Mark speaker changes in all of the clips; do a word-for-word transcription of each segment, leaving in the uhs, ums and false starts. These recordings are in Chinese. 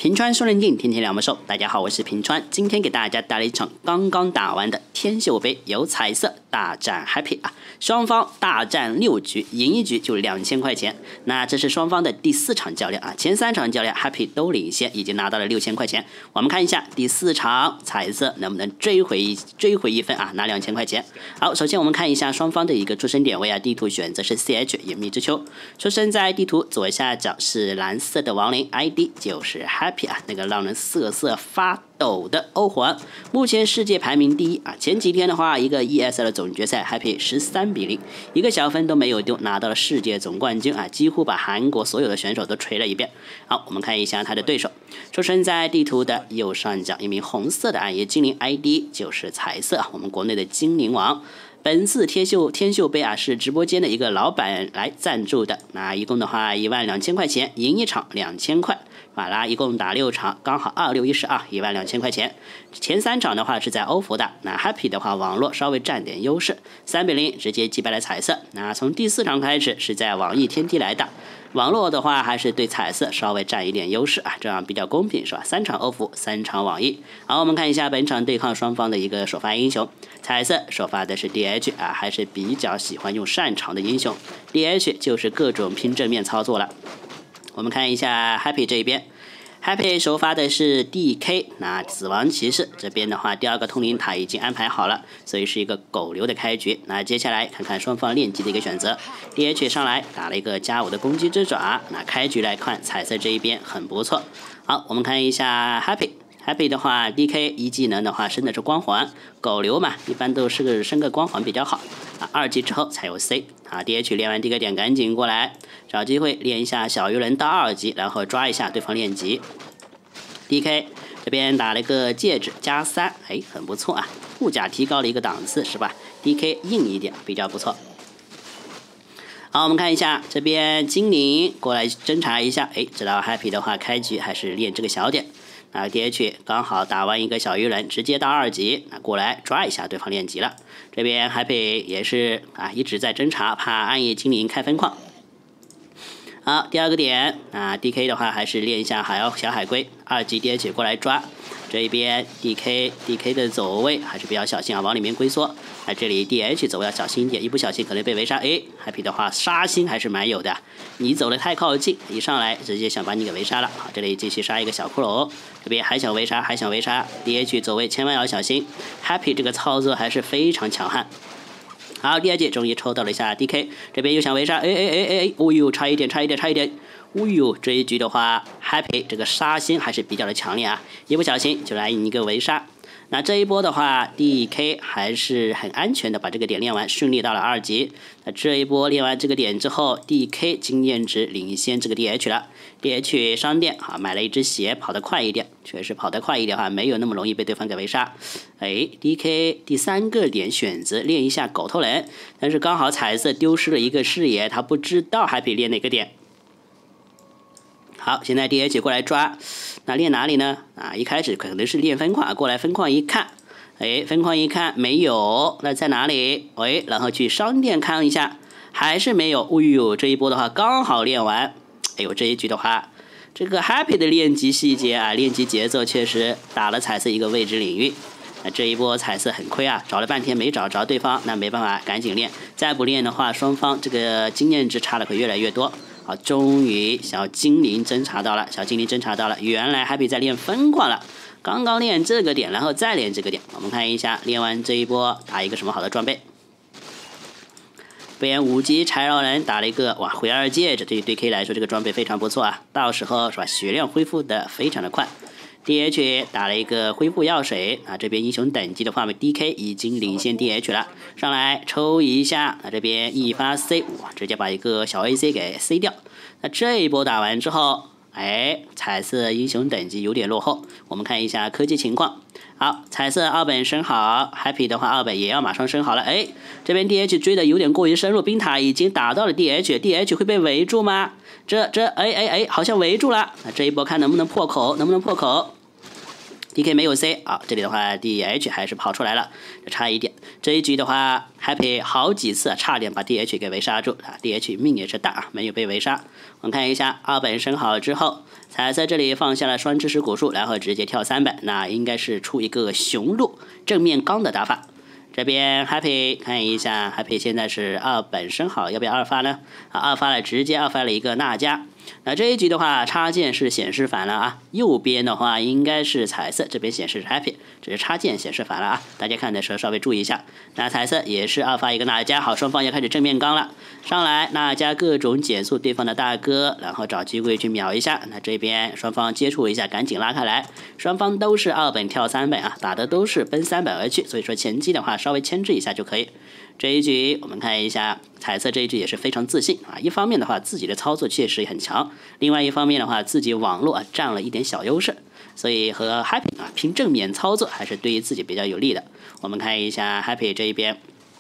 Speaker 1: 平川说人定，天天两不收。大家好，我是平川，今天给大家带来一场刚刚打完的天秀杯有彩色大战 Happy 啊，双方大战六局，赢一局就两千块钱。那这是双方的第四场较量啊，前三场较量 Happy 都领先，已经拿到了六千块钱。我们看一下第四场彩色能不能追回一追回一分啊，拿两千块钱。好，首先我们看一下双方的一个出生点位啊，地图选择是 C H 隐秘之丘，出生在地图左下角是蓝色的亡灵 ，I D 就是 Happy。啊，那个让人瑟瑟发抖的欧皇，目前世界排名第一啊！前几天的话，一个 E S L 总决赛 Happy 十三比零，一个小分都没有丢，拿到了世界总冠军啊！几乎把韩国所有的选手都锤了一遍。好，我们看一下他的对手，出生在地图的右上角，一名红色的暗夜精灵 ，I D 就是彩色啊，我们国内的精灵王。本次天秀天秀杯啊，是直播间的一个老板来赞助的。那一共的话一万两千块钱，赢一场两千块。法拉一共打六场，刚好二六一十二，一万两千块钱。前三场的话是在欧服打，那 Happy 的话网络稍微占点优势，三比零直接击败了彩色。那从第四场开始是在网易天梯来打，网络的话还是对彩色稍微占一点优势啊，这样比较公平是吧？三场欧服，三场网易。好，我们看一下本场对抗双方的一个首发英雄，彩色首发的是 D H 啊，还是比较喜欢用擅长的英雄 ，D H 就是各种拼正面操作了。我们看一下 Happy 这边 ，Happy 首发的是 D K， 那死亡骑士这边的话，第二个通灵塔已经安排好了，所以是一个狗流的开局。那接下来看看双方练级的一个选择 ，D H 上来打了一个加五的攻击之爪，那开局来看，彩色这一边很不错。好，我们看一下 Happy。Happy 的话 ，D K 一技能的话升的是光环，狗流嘛，一般都是个升个光环比较好啊。二级之后才有 C 啊 ，D H 练完第一个点赶紧过来，找机会练一下小鱼人到二级，然后抓一下对方练级。D K 这边打了一个戒指加三，哎，很不错啊，护甲提高了一个档次是吧 ？D K 硬一点比较不错。好，我们看一下这边精灵过来侦查一下，哎，知道 Happy 的话开局还是练这个小点。那 D H 刚好打完一个小鱼人，直接到二级，那过来抓一下对方练级了。这边 Happy 也是啊，一直在侦查，怕暗夜精灵开分矿。好，第二个点啊 ，D K 的话还是练一下海妖小海龟，二级 D H 过来抓。这边 D K D K 的走位还是比较小心啊，往里面龟缩。那这里 D H 走要小心一点，一不小心可能被围杀。哎 ，Happy 的话杀心还是蛮有的，你走的太靠近，一上来直接想把你给围杀了。好，这里继续杀一个小骷髅，这边还想围杀，还想围杀 ，D H 走位千万要小心。Happy 这个操作还是非常强悍。好，第二节终于抽到了一下 D K， 这边又想围杀，哎哎哎哎哎，哦呦，差一点，差一点，差一点。哦呦，这一局的话 ，Happy 这个杀心还是比较的强烈啊，一不小心就来一个围杀。那这一波的话 ，D K 还是很安全的把这个点练完，顺利到了二级。那这一波练完这个点之后 ，D K 经验值领先这个 D H 了。D H 商店啊，买了一只鞋，跑得快一点，确实跑得快一点哈，没有那么容易被对方给围杀。哎 ，D K 第三个点选择练一下狗头人，但是刚好彩色丢失了一个视野，他不知道还得练哪个点。好，现在 D H 过来抓，那练哪里呢？啊，一开始可能是练分矿，过来分矿一看，哎，分矿一看没有，那在哪里？哎，然后去商店看一下，还是没有。哦呦，这一波的话刚好练完。哎呦，这一局的话，这个 Happy 的练级细节啊，练级节奏确实打了彩色一个未知领域。那这一波彩色很亏啊，找了半天没找着对方，那没办法，赶紧练。再不练的话，双方这个经验值差的会越来越多。好，终于小精灵侦查到了，小精灵侦查到了，原来 Happy 在练分矿了。刚刚练这个点，然后再练这个点。我们看一下，练完这一波打一个什么好的装备？边五级柴绕人打了一个哇回二戒指，这对 K 来说这个装备非常不错啊，到时候是吧血量恢复的非常的快。D H 打了一个恢复药水啊，这边英雄等级的话 ，D K 已经领先 D H 了。上来抽一下，啊这边一发 C， 哇，直接把一个小 A C 给 C 掉。那这一波打完之后，哎，彩色英雄等级有点落后。我们看一下科技情况。好，彩色二本升好 ，Happy 的话二本也要马上升好了。哎，这边 D H 追的有点过于深入，冰塔已经打到了 D H，D H 会被围住吗？这这哎哎哎，好像围住了。那这一波看能不能破口，能不能破口？ D K 没有 C 啊，这里的话 D H 还是跑出来了，差一点。这一局的话 ，Happy 好几次差点把 D H 给围杀住啊 ，D H 命也是大啊，没有被围杀。我们看一下二本升好之后，彩色这里放下了双知识古树，然后直接跳三本，那应该是出一个雄鹿正面刚的打法。这边 Happy 看一下 ，Happy 现在是二本升好，要不要二发呢？啊，二发了，直接二发了一个娜迦。那这一局的话，插件是显示反了啊，右边的话应该是彩色，这边显示是 Happy， 只是插件显示反了啊，大家看的时候稍微注意一下。那彩色也是二发一个娜迦，好，双方要开始正面刚了，上来娜迦各种减速对方的大哥，然后找机会去秒一下。那这边双方接触一下，赶紧拉开来，双方都是二本跳三本啊，打的都是奔三本而去，所以说前期的话稍微牵制一下就可以。这一局我们看一下，彩色这一局也是非常自信啊。一方面的话，自己的操作确实很强；另外一方面的话，自己网络啊占了一点小优势，所以和 Happy 啊拼正面操作还是对于自己比较有利的。我们看一下 Happy 这一边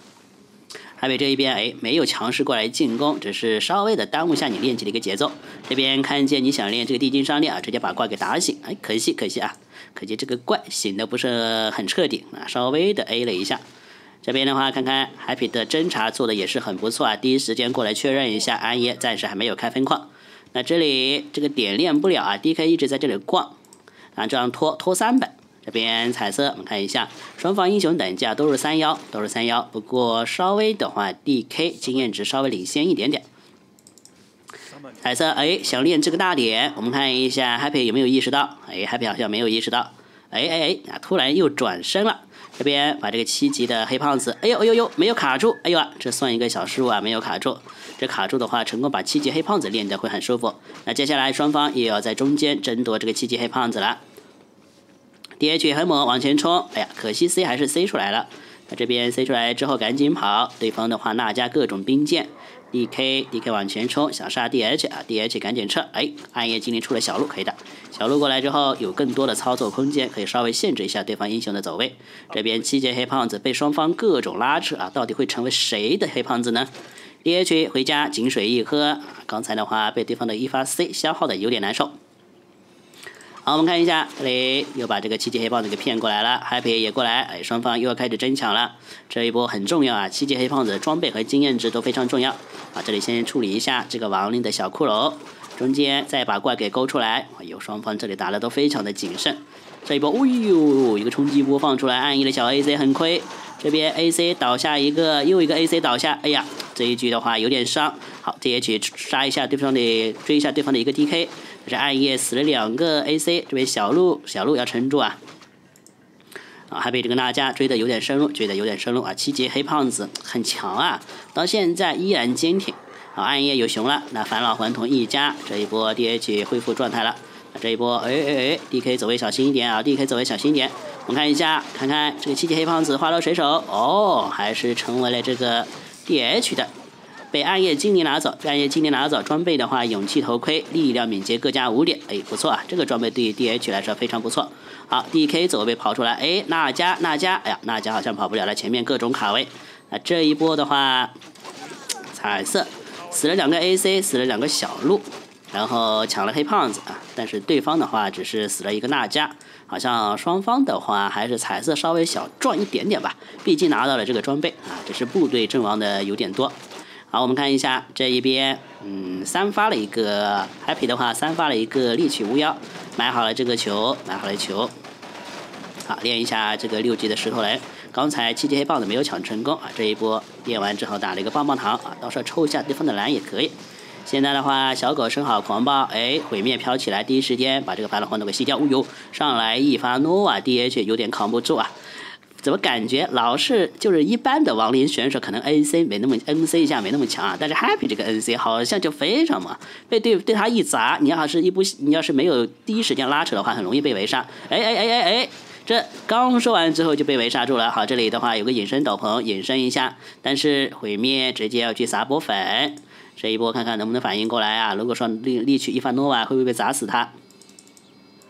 Speaker 1: ，Happy 这一边哎没有强势过来进攻，只是稍微的耽误下你练级的一个节奏。这边看见你想练这个地精商练啊，直接把怪给打醒，哎可惜可惜啊，可惜这个怪醒的不是很彻底啊，稍微的 A 了一下。这边的话，看看 Happy 的侦查做的也是很不错啊，第一时间过来确认一下，安耶暂时还没有开分矿。那这里这个点练不了啊 ，D K 一直在这里逛，啊这样拖拖三本。这边彩色我们看一下，双方英雄等价都是三幺，都是三幺，不过稍微的话 D K 经验值稍微领先一点点。彩色哎想练这个大点，我们看一下 Happy 有没有意识到？哎 Happy 好像没有意识到，哎哎哎啊突然又转身了。这边把这个七级的黑胖子，哎呦哎呦呦，没有卡住，哎呦啊，这算一个小失误啊，没有卡住。这卡住的话，成功把七级黑胖子练得会很舒服。那接下来双方也要在中间争夺这个七级黑胖子了。D H 很猛往前冲，哎呀，可惜 C 还是 C 出来了。那这边 C 出来之后赶紧跑，对方的话娜迦各种兵剑。D K D K 往前冲，想杀 D H 啊 ，D H 赶紧撤，哎，暗夜精灵出了小鹿可以的，小鹿过来之后有更多的操作空间，可以稍微限制一下对方英雄的走位。这边七阶黑胖子被双方各种拉扯啊，到底会成为谁的黑胖子呢 ？D H 回家井水一喝，刚才的话被对方的一发 C 消耗的有点难受。好，我们看一下，这里又把这个七级黑胖子给骗过来了 ，Happy 也过来，哎，双方又要开始争抢了。这一波很重要啊，七级黑胖子的装备和经验值都非常重要啊。这里先处理一下这个亡灵的小骷髅，中间再把怪给勾出来。哎呦，双方这里打的都非常的谨慎。这一波，哎呦，一个冲击波放出来，暗一的小 A C 很亏。这边 A C 倒下一个，又一个 A C 倒下，哎呀，这一局的话有点伤。好 ，D H 杀一下对方的，追一下对方的一个 D K。这暗夜死了两个 A C， 这边小鹿小鹿要撑住啊！啊，还被这个娜迦追的有点深入，追的有点深入啊！七级黑胖子很强啊，到现在依然坚挺。啊，暗夜有熊了，那返老还童一家，这一波 D H 恢复状态了。这一波，哎哎哎 ，D K 走位小心一点啊 ！D K 走位小心一点。我们看一下，看看这个七级黑胖子花落谁手？哦，还是成为了这个 D H 的。被暗夜精灵拿走，被暗夜精灵拿走，装备的话，勇气头盔、力量敏捷各加五点，哎，不错啊，这个装备对于 D H 来说非常不错。好 ，D K 走位跑出来，哎，娜迦，娜迦，哎呀，娜迦好像跑不了了，前面各种卡位。那这一波的话，彩色死了两个 A C， 死了两个小鹿，然后抢了黑胖子啊，但是对方的话只是死了一个娜迦，好像双方的话还是彩色稍微小赚一点点吧，毕竟拿到了这个装备啊，只是部队阵亡的有点多。好，我们看一下这一边，嗯，三发了一个 Happy 的话，三发了一个猎取巫妖，买好了这个球，买好了球。好，练一下这个六级的石头人。刚才七级黑棒子没有抢成功啊，这一波练完之后打了一个棒棒糖啊，到时候抽一下对方的蓝也可以。现在的话，小狗生好狂暴，哎，毁灭飘起来，第一时间把这个返老还童给吸掉。哦呦，上来一发 Nova D H 有点扛不住啊。怎么感觉老是就是一般的亡灵选手可能 A C 没那么 N C 一下没那么强啊，但是 Happy 这个 N C 好像就非常猛，被对对他一砸，你要是一不你要是没有第一时间拉扯的话，很容易被围杀。哎哎哎哎哎，这刚说完之后就被围杀住了。好，这里的话有个隐身斗篷隐身一下，但是毁灭直接要去撒波粉，这一波看看能不能反应过来啊？如果说力力取一发 Nova 会不会被砸死他？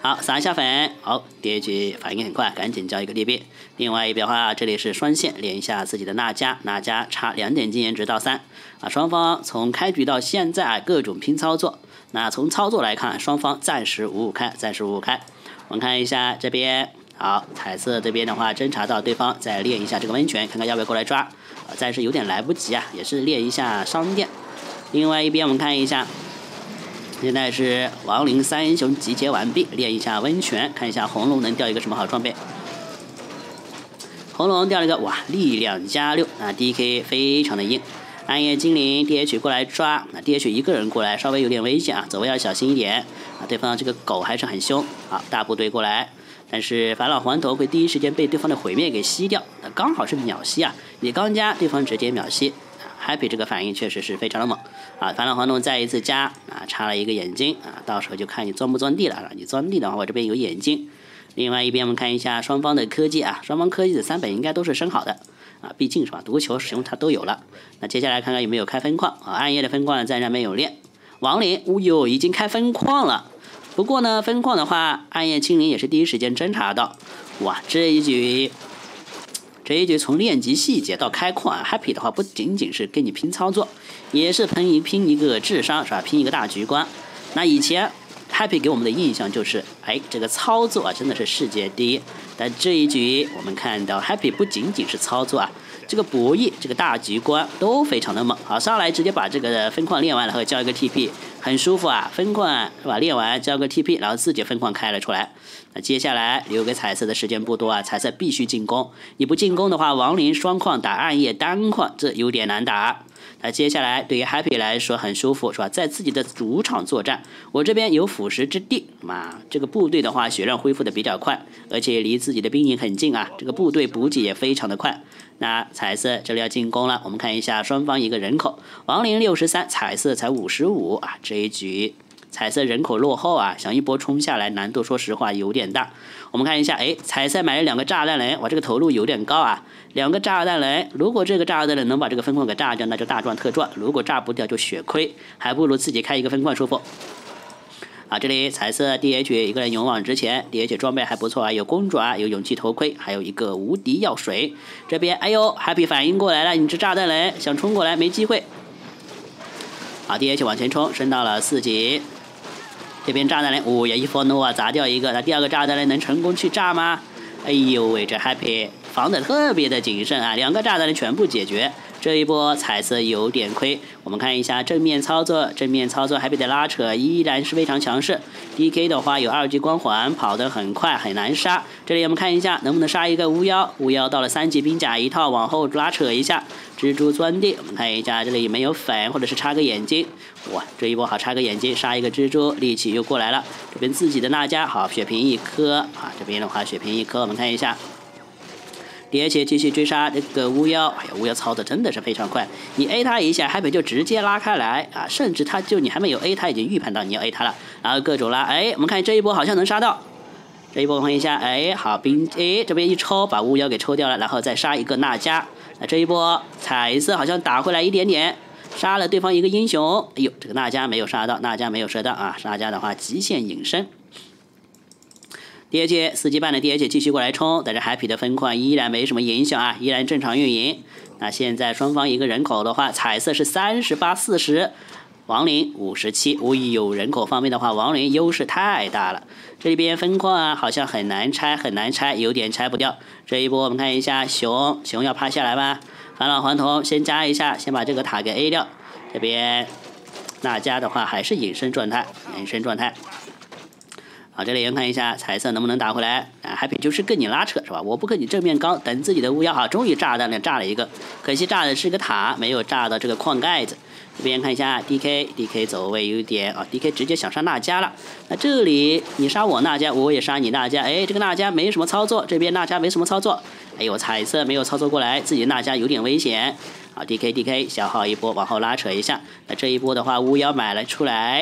Speaker 1: 好，撒一下粉，好，第一局反应很快，赶紧交一个地币。另外一边的话，这里是双线练一下自己的娜迦，娜迦差两点经验值到三啊。双方从开局到现在啊，各种拼操作。那从操作来看，双方暂时五五开，暂时五五开。我们看一下这边，好，彩色这边的话，侦查到对方再练一下这个温泉，看看要不要过来抓。啊，暂时有点来不及啊，也是练一下商店。另外一边我们看一下。现在是亡灵三英雄集结完毕，练一下温泉，看一下红龙能掉一个什么好装备。红龙掉了一个哇，力量加六，那 D K 非常的硬。暗夜精灵 D H 过来抓，那 D H 一个人过来稍微有点危险啊，走位要小心一点啊。对方这个狗还是很凶，好，大部队过来，但是返老还童会第一时间被对方的毁灭给吸掉，那刚好是秒吸啊，你刚加对方直接秒吸。Happy 这个反应确实是非常的猛啊！返老还童再一次加啊，插了一个眼睛啊，到时候就看你钻不钻地了。你钻地的话，我这边有眼睛。另外一边我们看一下双方的科技啊，双方科技的三本应该都是升好的啊，毕竟是吧，毒球使用它都有了。那接下来看看有没有开分矿啊？暗夜的分矿暂时没有练。亡灵，哦呦，已经开分矿了。不过呢，分矿的话，暗夜精灵也是第一时间侦查到。哇，这一局。这一局从练级细节到开矿啊 ，Happy 的话不仅仅是跟你拼操作，也是拼一拼一个智商是吧？拼一个大局观。那以前 Happy 给我们的印象就是，哎，这个操作啊真的是世界第一。但这一局我们看到 Happy 不仅仅是操作啊，这个博弈、这个大局观都非常的猛。好，上来直接把这个分矿练完了，然后交一个 T P， 很舒服啊。分矿是吧？练完交个 T P， 然后自己分矿开了出来。那接下来留给彩色的时间不多啊，彩色必须进攻。你不进攻的话，亡灵双矿打暗夜单矿，这有点难打。那接下来对于 Happy 来说很舒服，是吧？在自己的主场作战，我这边有腐蚀之地嘛，这个部队的话血量恢复的比较快，而且离自己的兵营很近啊，这个部队补给也非常的快。那彩色这里要进攻了，我们看一下双方一个人口，亡灵六十三，彩色才五十五啊，这一局。彩色人口落后啊，想一波冲下来难度说实话有点大。我们看一下，哎，彩色买了两个炸弹人，哇，这个投入有点高啊。两个炸弹人，如果这个炸弹人能把这个分矿给炸掉，那就大赚特赚；如果炸不掉就血亏，还不如自己开一个分矿舒服。啊，这里彩色 D H 一个人勇往直前 ，D H 装备还不错啊，有公爪，有勇气头盔，还有一个无敌药水。这边，哎呦 ，Happy 反应过来了，你这炸弹人想冲过来没机会。好 ，D H 往前冲，升到了四级。这边炸弹人，哦呀，一波 Nova 砸掉一个，那第二个炸弹人能成功去炸吗？哎呦喂，这 Happy 防的特别的谨慎啊，两个炸弹人全部解决。这一波彩色有点亏。我们看一下正面操作，正面操作 Happy 的拉扯依然是非常强势。D K 的话有二级光环，跑得很快，很难杀。这里我们看一下能不能杀一个巫妖，巫妖到了三级兵甲一套，往后拉扯一下，蜘蛛钻地。我们看一下这里有没有粉，或者是插个眼睛。哇，这一波好插个眼睛，杀一个蜘蛛，力气又过来了。这边自己的娜迦好血瓶一颗啊，这边的话血瓶一颗，我们看一下。D H 继续追杀这个巫妖，哎呀，巫妖操的真的是非常快，你 A 他一下 ，Happy 就直接拉开来啊，甚至他就你还没有 A 他已经预判到你要 A 他了，然后各种拉，哎，我们看这一波好像能杀到，这一波我们看一下，哎，好兵，哎，这边一抽把巫妖给抽掉了，然后再杀一个娜迦，那这一波彩色好像打回来一点点，杀了对方一个英雄，哎呦，这个娜迦没有杀到，娜迦没有射到啊，娜迦的话极限隐身。D H 四级半的 D H 继续过来冲，但是 Happy 的分矿依然没什么影响啊，依然正常运营。那现在双方一个人口的话，彩色是三十八四十，亡灵五十七。哦呦，人口方面的话，亡灵优势太大了。这边分矿啊，好像很难拆，很难拆，有点拆不掉。这一波我们看一下，熊熊要趴下来吧？返老还童，先加一下，先把这个塔给 A 掉。这边娜迦的话还是隐身状态，隐身状态。好，这里看一下彩色能不能打回来啊 ？Happy 就是跟你拉扯是吧？我不跟你正面刚，等自己的巫妖好，终于炸弹了，炸了一个，可惜炸的是个塔，没有炸到这个矿盖子。这边看一下 D K，D K 走位有点啊 ，D K 直接想杀娜迦了。那这里你杀我娜迦，我也杀你娜迦，哎，这个娜迦没什么操作，这边娜迦没什么操作，哎呦，彩色没有操作过来，自己娜迦有点危险。好 ，D K D K 消耗一波，往后拉扯一下。那这一波的话，巫妖买了出来。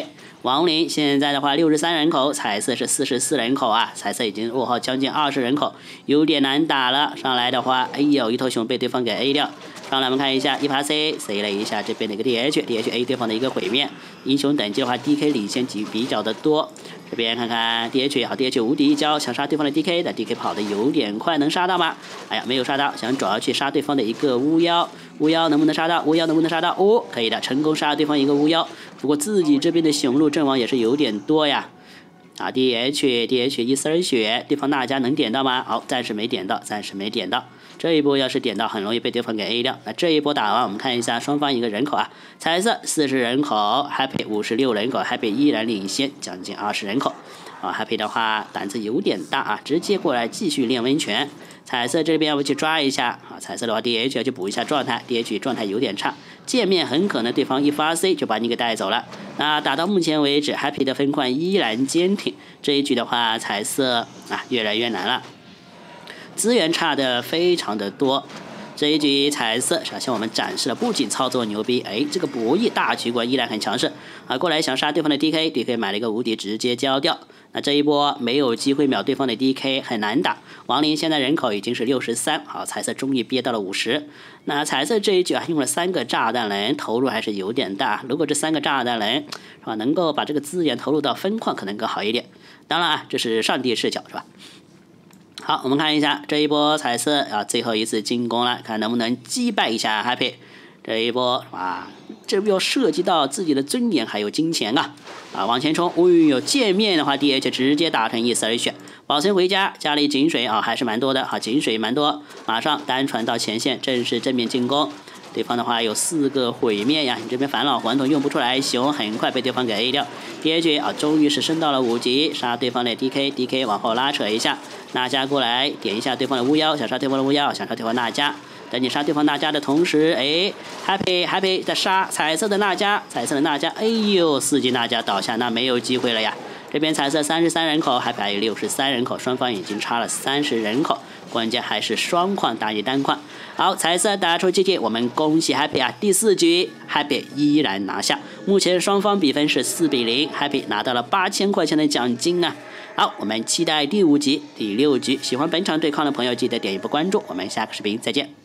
Speaker 1: 亡灵现在的话六十三人口，彩色是四十四人口啊，彩色已经落后将近二十人口，有点难打了。上来的话，哎呦，一头熊被对方给 A 掉。上来我们看一下一爬 C C 了一下这边的一个 D H D H A 对方的一个毁灭。英雄等级的话 ，D K 领先级比较的多。这边看看 D H 好 ，D H 无敌一招想杀对方的 D K， 但 D K 跑的有点快，能杀到吗？哎呀，没有杀到，想找要去杀对方的一个巫妖，巫妖能不能杀到？巫妖能不能杀到？哦，可以的，成功杀了对方一个巫妖。不过自己这边的雄鹿阵亡也是有点多呀。啊 ，D H D H 一丝儿血，对方那家能点到吗？好，暂时没点到，暂时没点到。这一波要是点到，很容易被对方给 A 掉。那这一波打完，我们看一下双方一个人口啊，彩色四十人口 ，Happy 五十六人口 ，Happy 依然领先将近二十人口。啊 ，Happy 的话胆子有点大啊，直接过来继续练温泉。彩色这边我去抓一下啊，彩色的话 D H 要去补一下状态 ，D H 状态有点差，见面很可能对方一发 C 就把你给带走了。那打到目前为止 ，Happy 的分块依然坚挺，这一局的话彩色啊越来越难了。资源差的非常的多，这一局彩色首先我们展示了不仅操作牛逼，哎，这个博弈大局观依然很强势啊！过来想杀对方的 D K，D K 买了一个无敌直接交掉。那这一波没有机会秒对方的 D K， 很难打。亡灵现在人口已经是六十三，好，彩色终于憋到了五十。那彩色这一局啊用了三个炸弹人，投入还是有点大。如果这三个炸弹人是吧，能够把这个资源投入到分矿，可能更好一点。当然啊，这是上帝视角是吧？好，我们看一下这一波彩色啊，最后一次进攻了，看能不能击败一下 Happy。这一波啊，这要涉及到自己的尊严还有金钱啊！啊，往前冲！哦呦，见面的话 ，D H 直接打成一丝儿血，保存回家，家里井水啊还是蛮多的，好，井水蛮多，马上单传到前线，正式正面进攻。对方的话有四个毁灭呀，你这边返老还童用不出来，熊很快被对方给 A 掉。D H 啊，终于是升到了五级，杀对方的 D K，D K 往后拉扯一下，娜迦过来点一下对方的巫妖，想杀对方的巫妖，想杀对方娜迦。等你杀对方娜迦的同时，哎 ，Happy Happy 在杀彩色的娜迦，彩色的娜迦，哎呦，四级娜迦倒下，那没有机会了呀。这边彩色三十三人口 ，Happy 还有六十三人口，双方已经差了三十人口，关键还是双矿大于单矿。好，彩色打出 G G， 我们恭喜 Happy 啊，第四局 Happy 依然拿下，目前双方比分是四比零 ，Happy 拿到了八千块钱的奖金啊。好，我们期待第五集、第六局。喜欢本场对抗的朋友，记得点一波关注，我们下个视频再见。